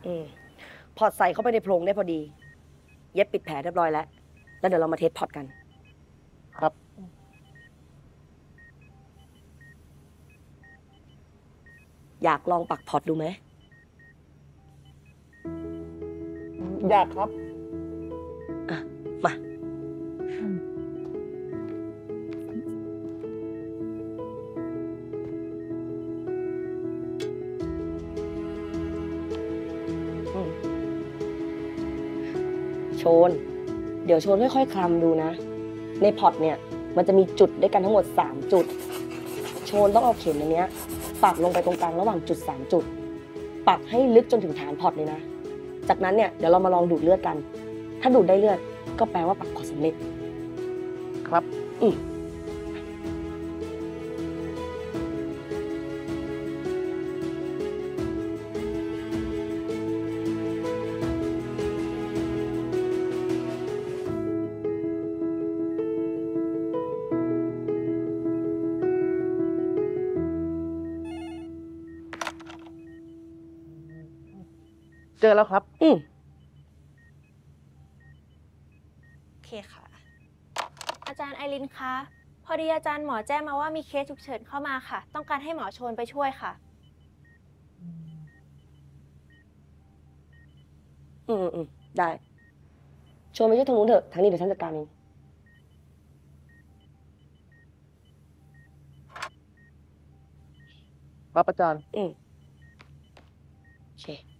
อืมพอร์ตใส่เข้าไปในโพรงได้พอดี เย็บปิดแผลเรียบร้อยแล้ว แล้วเดี๋ยวเรามาเทสพอร์ตกันครับอยากลองปักพอร์ตดูไหมอยากครับอ่ะ มา โชน เดี๋ยวโชนค่อยๆ คลำดูนะ ในพอร์ตเนี่ยมันจะมีจุดด้วยกันทั้งหมด 3 จุด โชนต้องเอาเข็มอันเนี้ยปักลงไปตรงกลางระหว่างจุด 3 จุด ปักให้ลึกจนถึงฐานพอร์ตเลยนะ จากนั้นเนี่ยเดี๋ยวเรามาลองดูดเลือดกัน ถ้าดูดได้เลือดก็แปลว่าปักพอร์ตสำเร็จครับ เจอแล้วครับโอเคค่ะ อาจารย์ไอรินคะ พอดีอาจารย์หมอแจ้งมาว่ามีเคสฉุกเฉินเข้ามาค่ะ ต้องการให้หมอโชนไปช่วยค่ะได้ โชนไปช่วยทางนู้นเถอะ ทางนี้เดี๋ยวฉันจัดการเองครับอาจารย์โอเค